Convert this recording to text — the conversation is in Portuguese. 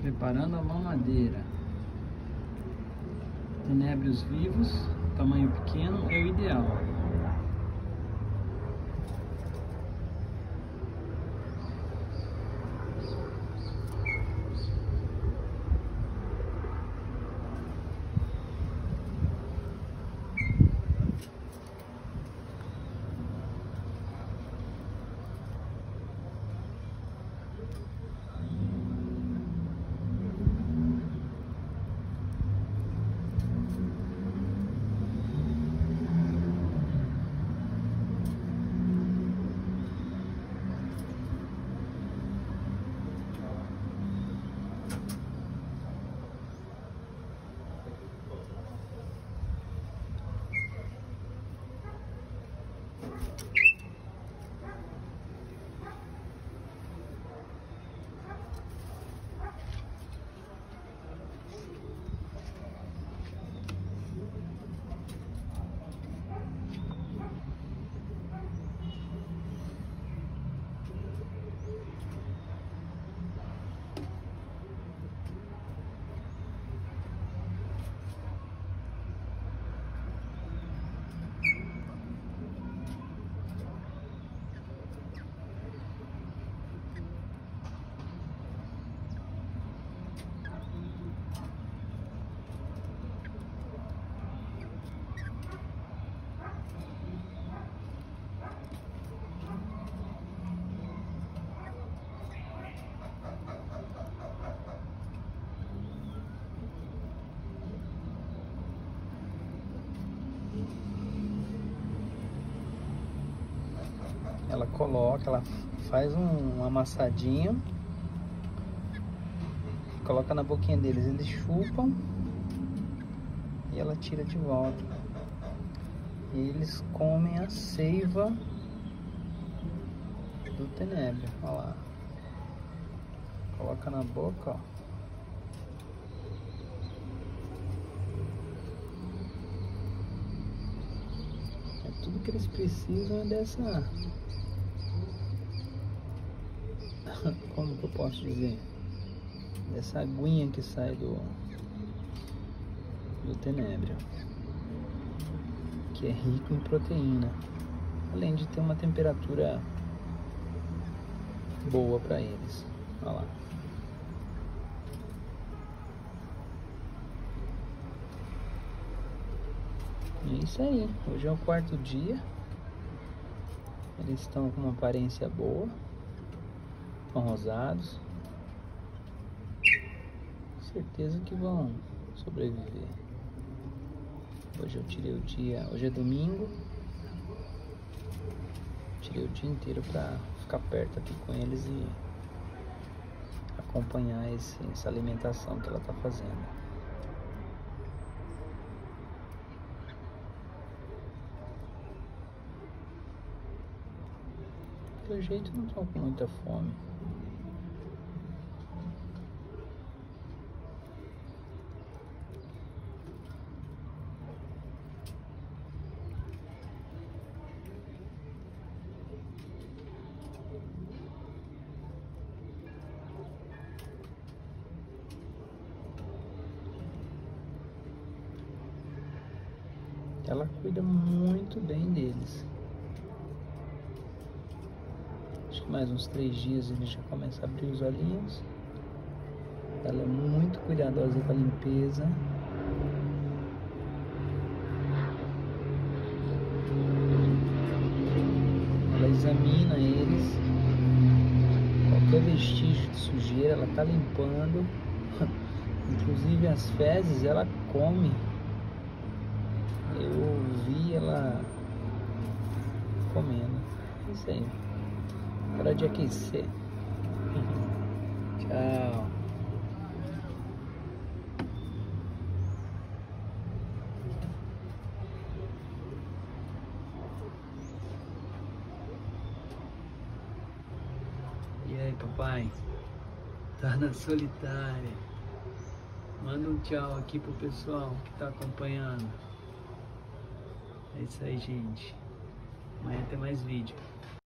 Preparando a mamadeira. Tenébrios vivos, tamanho pequeno é o ideal. Ela coloca, ela faz um amassadinho, coloca na boquinha deles, eles chupam e ela tira de volta. E eles comem a seiva do tenébrio, olha lá. Coloca na boca, ó. Tudo que eles precisam é dessa... Como que eu posso dizer? Dessa aguinha que sai do tenébrio, que é rico em proteína, além de ter uma temperatura boa para eles. Olha lá. É isso aí. Hoje é o quarto dia. Eles estão com uma aparência boa. Estão rosados. Certeza que vão sobreviver. Hoje eu tirei o dia. Hoje é domingo. Tirei o dia inteiro para ficar perto aqui com eles e acompanhar essa alimentação que ela está fazendo. Pelo jeito não estão com muita fome. Ela cuida muito bem deles. Acho que mais uns 3 dias ele já começa a abrir os olhinhos. Ela é muito cuidadosa com a limpeza. Ela examina eles. Qualquer vestígio de sujeira ela tá limpando. Inclusive as fezes ela come. Eu vi ela comendo. É isso aí. Hora de aquecer. Tchau. E aí, papai? Tá na solitária. Manda um tchau aqui pro pessoal que tá acompanhando. É isso aí, gente. Amanhã tem mais vídeo.